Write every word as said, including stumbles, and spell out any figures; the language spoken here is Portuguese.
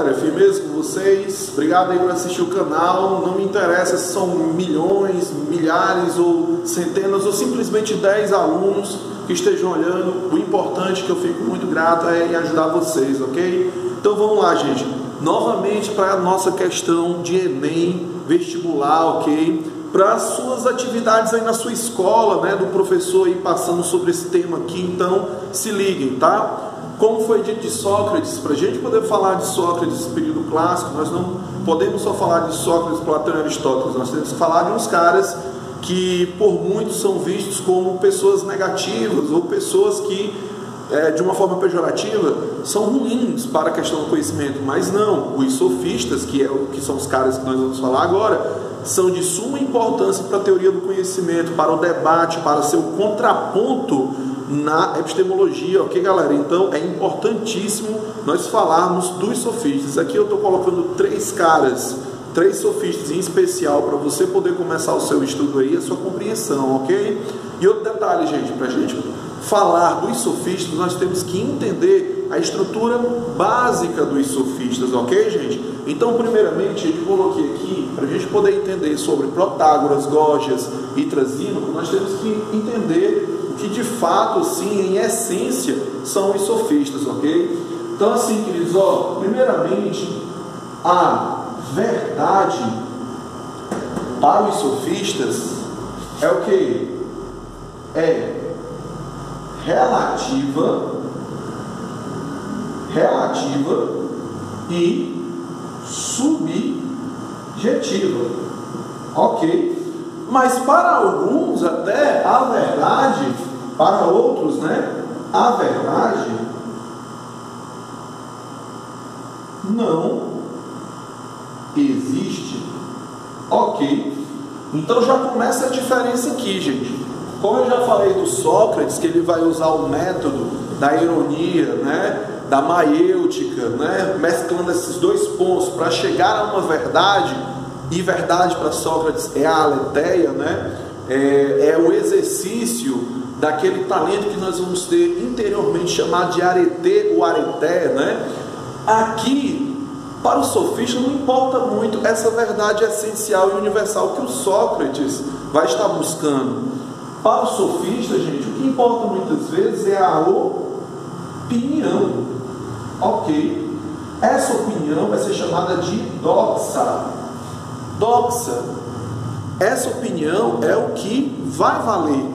galera? Firmeza com vocês? Obrigado aí por assistir o canal. Não me interessa se são milhões, milhares ou centenas ou simplesmente dez alunos que estejam olhando. O importante, que eu fico muito grato, é em ajudar vocês, ok? Então vamos lá, gente. Novamente para a nossa questão de Enem, vestibular, ok? Para as suas atividades aí na sua escola, né? Do professor aí passando sobre esse tema aqui. Então se liguem, tá? Como foi dito de Sócrates, para a gente poder falar de Sócrates, período clássico, nós não podemos só falar de Sócrates, Platão e Aristóteles, nós temos que falar de uns caras que por muitos são vistos como pessoas negativas ou pessoas que, é, de uma forma pejorativa, são ruins para a questão do conhecimento, mas não, os sofistas, que, é o, que são os caras que nós vamos falar agora, são de suma importância para a teoria do conhecimento, para o debate, para ser o contraponto na epistemologia, ok, galera? Então é importantíssimo nós falarmos dos sofistas. Aqui eu estou colocando três caras, três sofistas em especial, para você poder começar o seu estudo aí, a sua compreensão, ok? E outro detalhe, gente, para a gente falar dos sofistas, nós temos que entender a estrutura básica dos sofistas, ok, gente? Então, primeiramente, eu coloquei aqui, para a gente poder entender sobre Protágoras, Gorgias e Trasímaco, nós temos que entender que de fato, sim, em essência, são os sofistas, ok? Então, assim, queridos, ó, primeiramente, a verdade para os sofistas é o que? É relativa, relativa e subjetiva, ok? Mas para alguns até a verdade, para outros, né, a verdade não existe, ok? Então já começa a diferença aqui, gente. Como eu já falei do Sócrates, que ele vai usar o método da ironia, né, da maiêutica, né, mesclando esses dois pontos para chegar a uma verdade. E verdade para Sócrates é a aletheia, né? é, é o exercício daquele talento que nós vamos ter interiormente chamado de arete ou areté, né? Aqui, para o sofista, não importa muito essa verdade essencial e universal que o Sócrates vai estar buscando. Para o sofista, gente, o que importa muitas vezes é a opinião, ok? Essa opinião vai ser chamada de doxa. Doxa, essa opinião é o que vai valer,